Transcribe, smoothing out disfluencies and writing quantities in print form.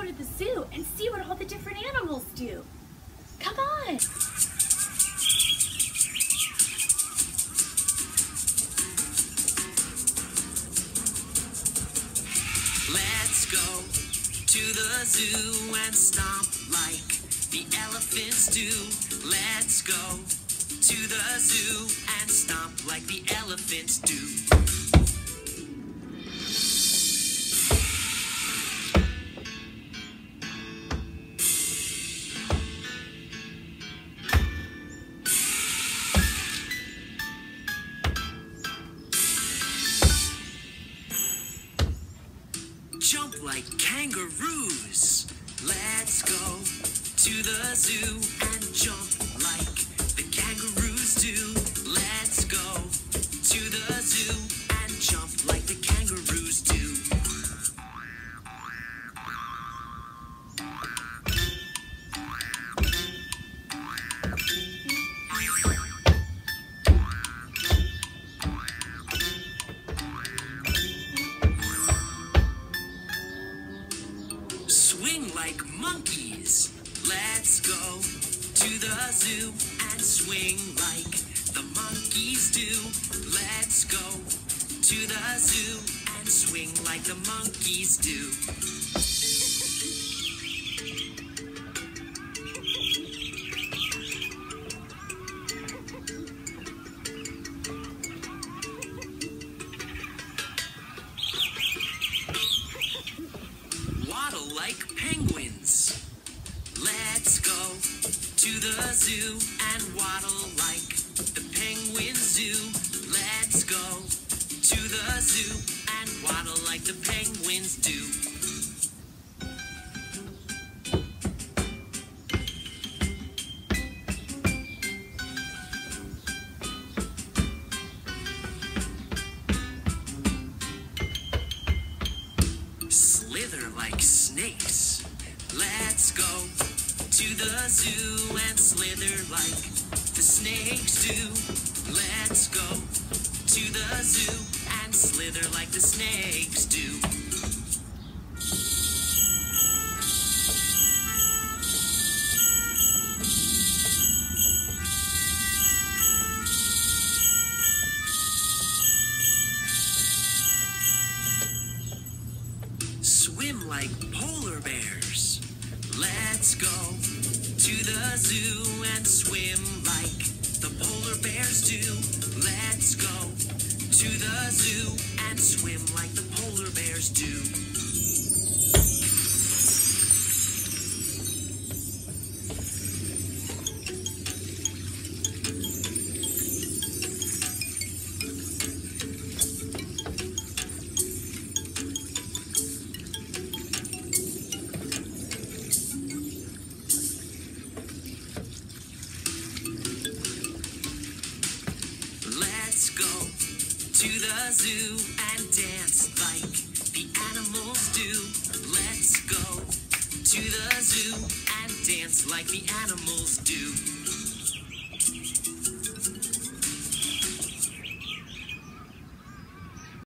go to the zoo and see what all the different animals do. Come on. Let's go to the zoo and stomp like the elephants do. Let's go to the zoo and stomp like the elephants do. Jump like kangaroos. Let's go to the zoo and jump like the kangaroos do. Let's go to the zoo and jump like the kangaroos do. Swing like monkeys. Let's go to the zoo and swing like the monkeys do. Let's go to the zoo and swing like the monkeys do. Waddle like penguins. Let's go to the zoo and waddle like the penguins do. Let's go to the zoo and waddle like the penguins do. Slither like snakes. Let's go to the zoo and slither like the snakes do. Let's go to the zoo and slither like the snakes do. Swim like polar bears. Let's go to the zoo and swim like the polar bears do. Let's go to the zoo and swim like the polar bears do. Let's go to the zoo and dance like the animals do. Let's go to the zoo and dance like the animals do.